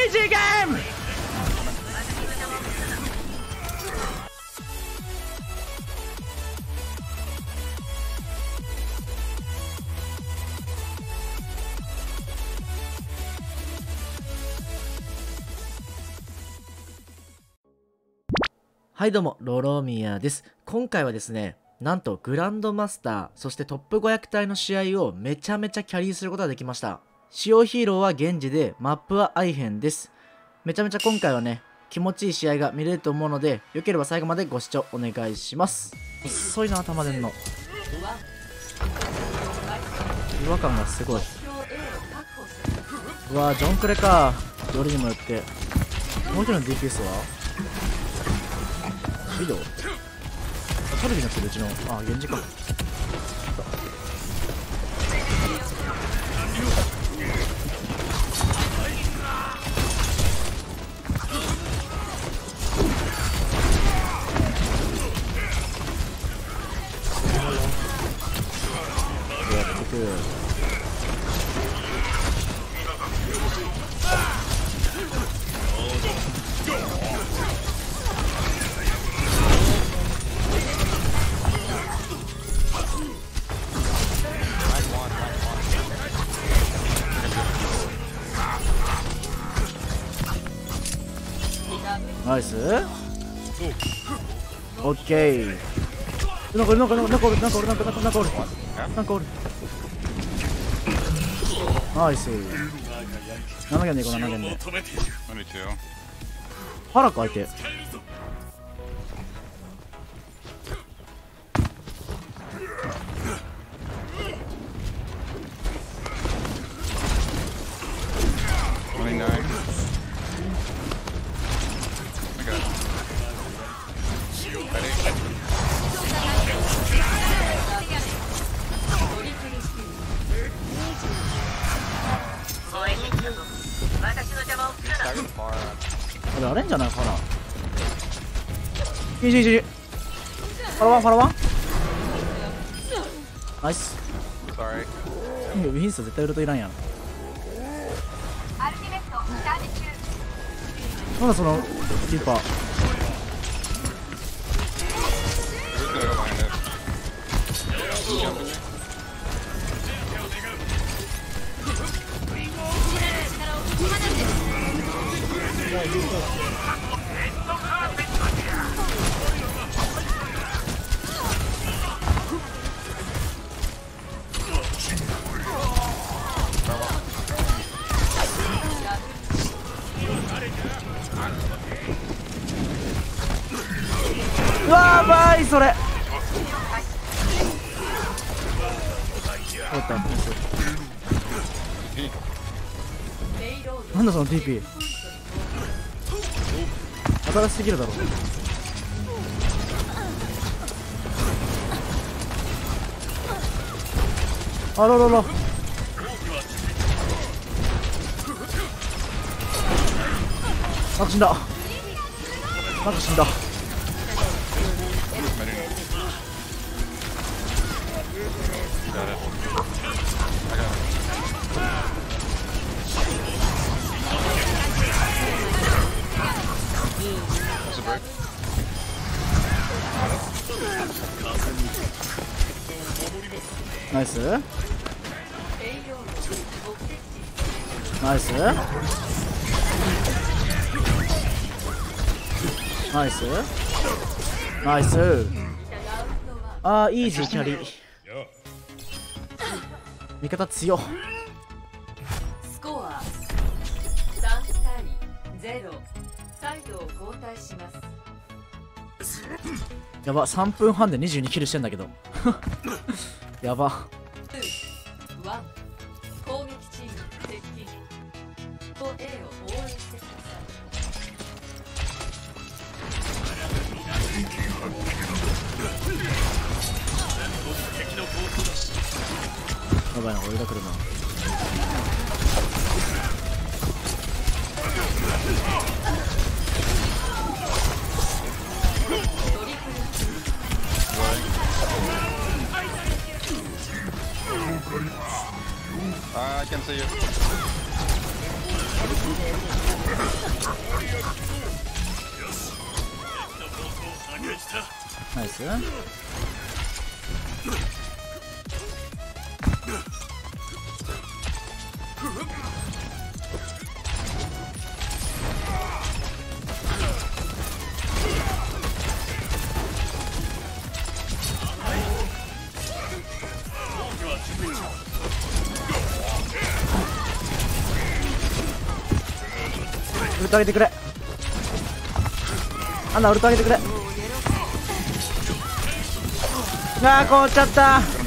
イジーゲーム。はいどうも、ロロミアです。今回はですね、なんとグランドマスター、そしてトップ500体の試合をめちゃめちゃキャリーすることができました。使用ヒーローは源氏で、マップはアイヘンです。めちゃめちゃ今回はね、気持ちいい試合が見れると思うので、よければ最後までご視聴お願いします。遅いな、頭出んの。違和感がすごい。うわー、ジョンクレか。よりにもよって。もう一人の DPS はビドウカルビになってるうちの、あ、源氏か。やってくる。ナイス。オッケー。なんかおる。ナイス。7件でいこう、7件で。腹か相手。これあれんじゃないかな。いいファラワンナイス。ウィンス絶対ウルトいらんやん。なんだそのリーパー。うわー、やばいそれ。なんだその TP。新しすぎるだろ。あららら。なんか死んだ。ナイス。あー、イージーキャリー。味方強っ。 スコア3対0。サイドを交代します。 やば、3分半で22キルしてんだけど。やば。 攻撃チーム接近。と A を応援してくださやばいな、俺が来るな。 I can see you. ナイス。ウルト上げてくれ。アンナウルト上げてくれ。あー、凍っちゃった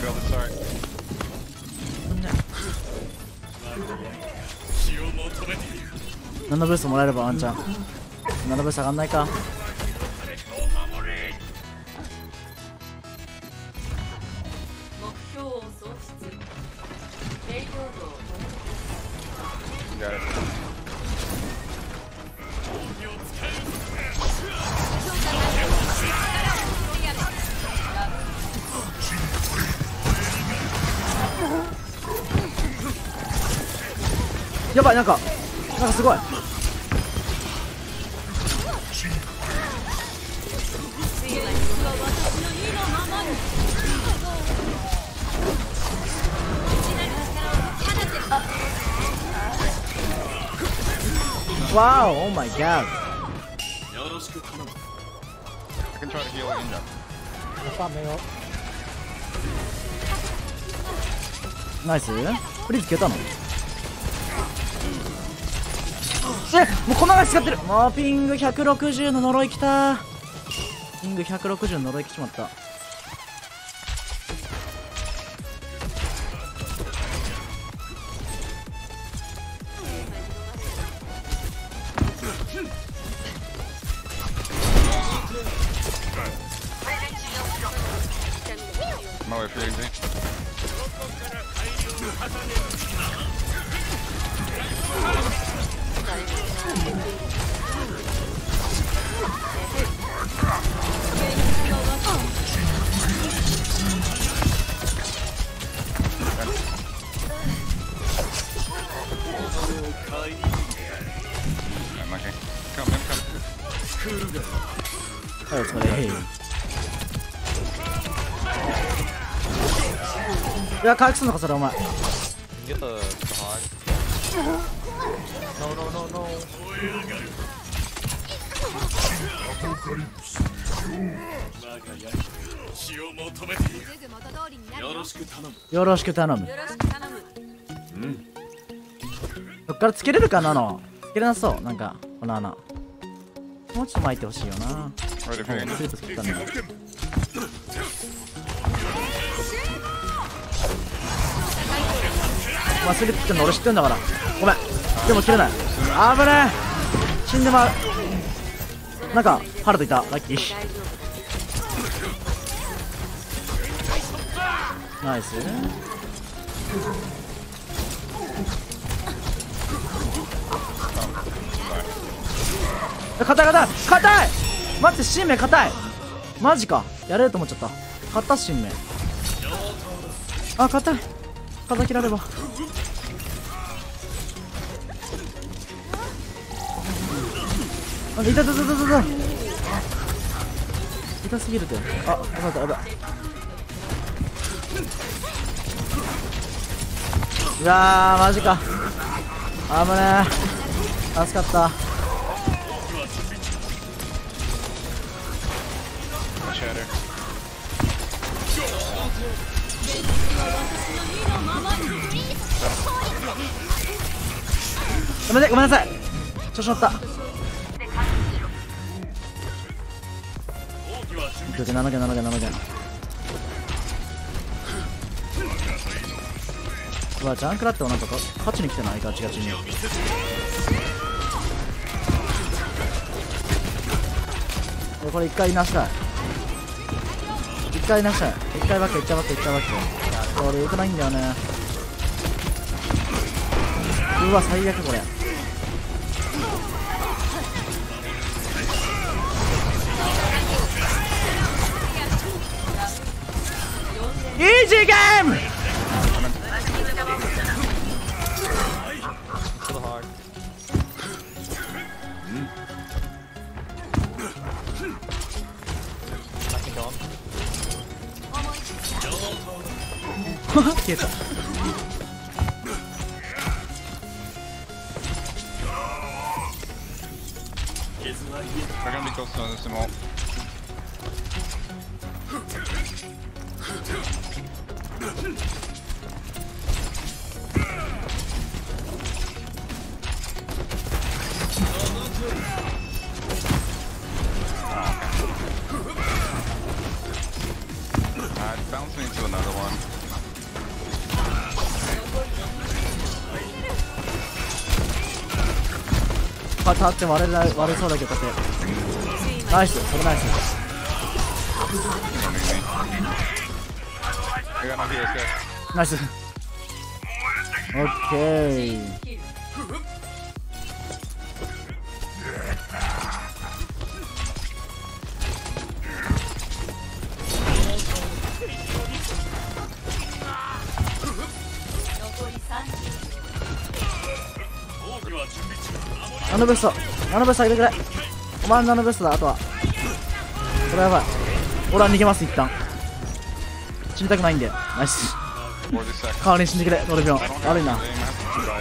。7ブーストもらえればワンチャン。7ブースト上がんないか。 目標を喪失。レイコードを Got it. やばい、なんかすごい。わお、オーマイガー。 I can try to heal Ninja. ナイス。フリーズ消えたの。もうこのまま使ってる。もうピング160の呪いきた。ピング160の呪いきちまった。 My way for you, Z. I'm lucky. Come, man, come. はい、お疲れ。いや、回復すんのか、それお前。 Get the hog. No, no, no, no. よろしく頼む。どっからつけれるかなの。つけれなそう、なんか、この穴。もうちょっと巻いてほしいよな。 Ready for you. スリップ作ったんだよ。まあ、スリップ作るの俺知ってんだから。ごめん。でも切れない。危ねえ。死んでまう。なんか、ハルトいた。ラッキー。ナイス。硬い硬い硬い。待って、新名硬い。マジか。やれると思っちゃった。硬った新名。あ、硬い。風切られば。あ、痛い痛い痛い痛い痛い。痛すぎるって。あ、やばいやばい。うわー、マジか。危ねえ。助かった。 Shatter. ごめんなさい。調子乗った。7件7件7件7件。うわ、ジャンクラってなんか勝ちに来てない？ガチガチに。これ一回いなしたい。一回いなしたい。一回ばっか一回ばっか一回ばっか。俺良くないんだよね。うわ、最悪これ。イージーゲーム。 To the hog. 消えた。 They're gonna be close to the small. It bounced me into another one. 立って割れそうだけど、立ってナイス、それナイス。 You don't need me. I got no heals, guys. ナイス。オッケー。 キル。残り30。 ナノベスト、ナノベスト入れてくれ。お前のナノベストだ。あとはこれやばい。俺は逃げます。一旦死にたくないんで。ナイス。 40 seconds. 代わりに死んでくれ。トレビオン I don't have 悪いな。 aim, I have to try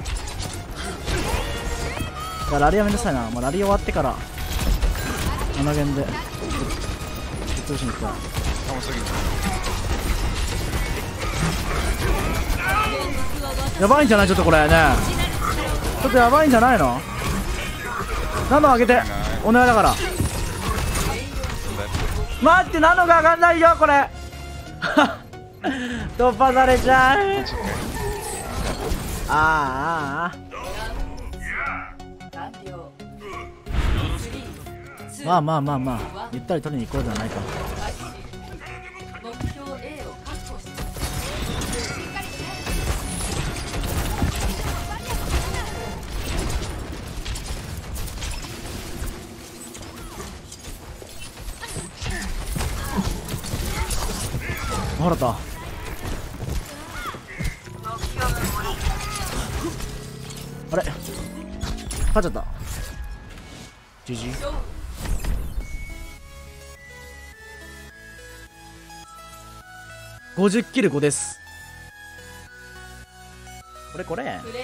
it. いやラリアめんどくさいな。もうラリ終わってから7ゲンで通信行きたい。 Almost like やばいんじゃない？ちょっとこれね、ちょっとやばいんじゃないの？ナノ上げて、お願いだから。待って、ナノが上がんないよこれ。突破されちゃう。ああ完了。 まあまあまあまあ、ゆったり取りに行こうじゃないか。 目標 A を確保して。 ほらとあれ勝っちゃった。 GG。 50キル5です。これプレイオブザゲー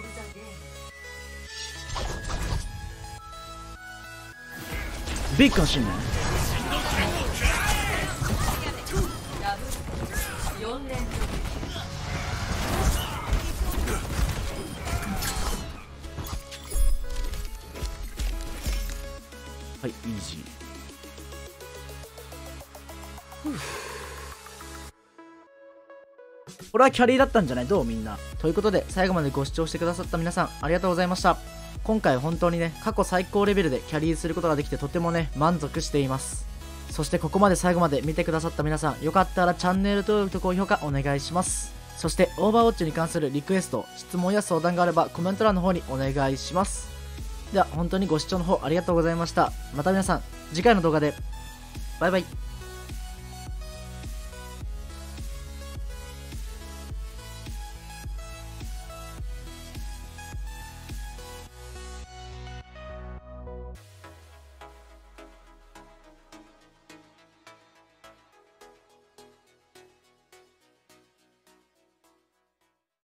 ム。 ビッグのシーンね。 ダブル4連続。 はい、イージー。これはキャリーだったんじゃない？どうみんな。ということで最後までご視聴してくださった皆さんありがとうございました。今回本当にね、過去最高レベルでキャリーすることができてとてもね、満足しています。そしてここまで最後まで見てくださった皆さん、よかったらチャンネル登録と高評価お願いします。そしてオーバーウォッチに関するリクエスト、質問や相談があればコメント欄の方にお願いします。では本当にご視聴の方ありがとうございました。また皆さん次回の動画でバイバイ。